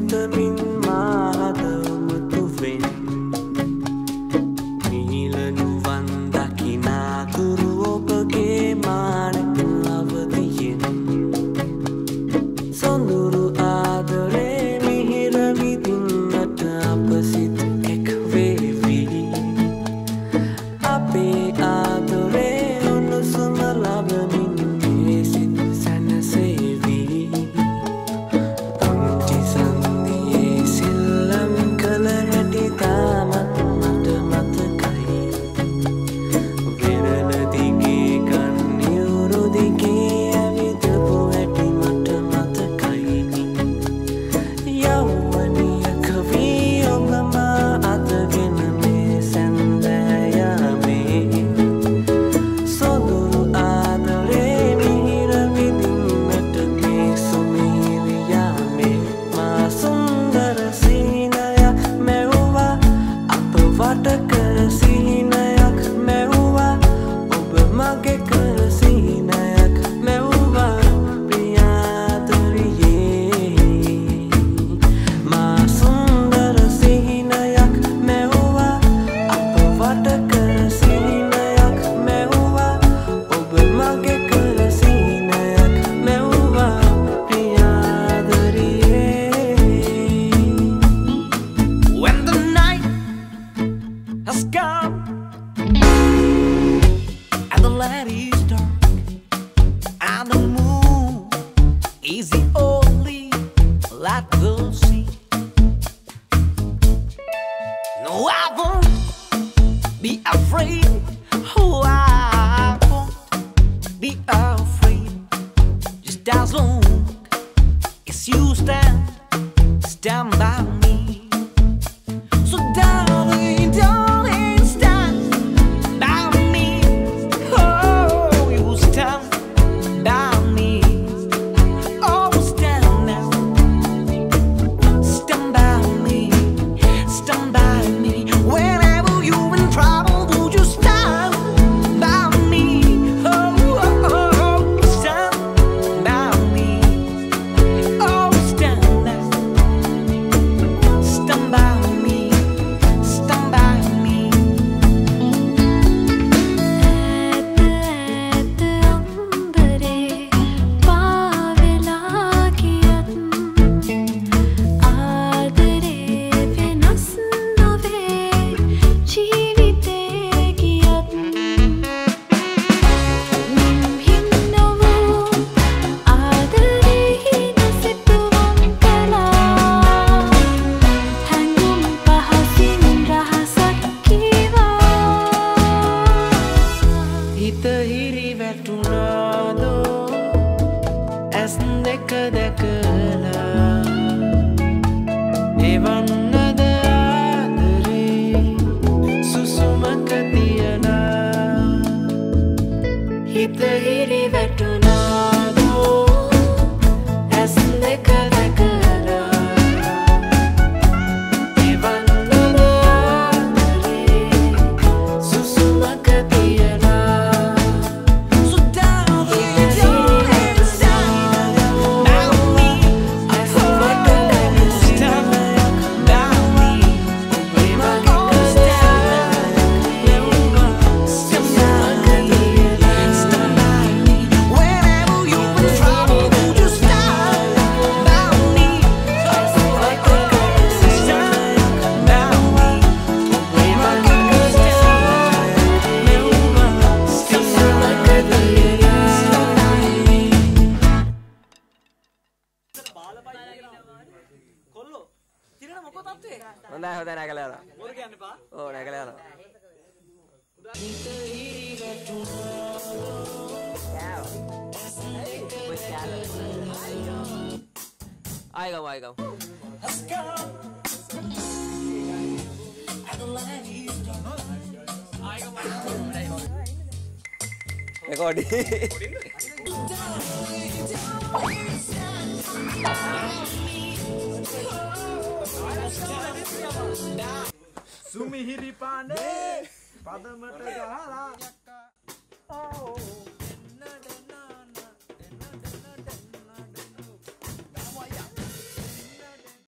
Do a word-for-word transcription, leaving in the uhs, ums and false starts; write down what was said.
හිතමින් මාහද උමතුවෙන් නීලනුවන් දකිනාතුරු ඔබගේ මානක අවදියෙන් සොඳුරු ආදරේ මිහිර විඳින්නට අප සිත එක් වේවි අපේ ආදරේ උණුසුම ලබමින් මේ සිත සැනසේවි පුංචි සන්ධියේ සිල්ලම් කළ හැටි තාමත් මට මතකයි විරල දිගේ කන්යුරු දිගේ ඇවිදපු හැටි මට මතකයි යෞවනියක වී ඔබම අතගෙන මේ සැන්දෑයාමේ සොඳුරු ආදරේ මිහිර විඳින්නට මේ සුමිහිරි යාමේ මා සුන්දර සිහිනයක් මැවුවා අප වට කර සිහිනයක් මැවුවා ඔබ මගේ කර සිහිනයක් මැවුවා ප්‍රියාදරියේ මා සුන්දර සිහිනයක් මැවුවා අප වට කර සිහිනයක් මැවුවා ඔබ මගේ කර සිහිනයක් මැවුවා ප්‍රියාදරියේ When the night has come and the land is dark and the moon is the only light we'll see. No, I won't be afraid. Oh, I won't be afraid. Just as long as you stand, stand by me. So darling, darling, stand by me. Oh, you stand by me. Oh, stand now. Stand by me. Stand by me. Whenever you're in trouble, would you stand by me? Oh, oh, oh, stand by me. Oh, stand now. Stand by me. Stand by me. ඈත අම්බරේ පාවෙලා ගියත් ආදරේ වෙනස් නොවේ ජීවිතේ ගියත් මින්හින් නොවූ ආදරෙහි නොසිතුවම් කළා හැඟුම් පහසින් රහසක් කීවා හිත හිරි වැටුණාදෝ ඇස් දෙක දැකලා එවන්නද ආදරේ සුසුමක තියනා හිත හිරි වැටුණාදෝ ඇස් දෙක දැකලා එවන්නද ආදරේ සුසුමක තියනා So darling, darling, stand by me. Oh, stand by me. Oh, stand by me. Stand by me. Whenever you're in trouble, would you stand by me? Oh, stand by me. කොල්ලෝ තිරණ මොකෝ තත්ත්වේ? හොඳයි හොඳයි නැගලා යනවා. මොර කියන්න එපා. ඕ නැගලා යනවා. ආයෙ ගමු ආයෙ ගමු. රෙකෝඩින්. සුමිහිරි පානේ පදමට ගහලා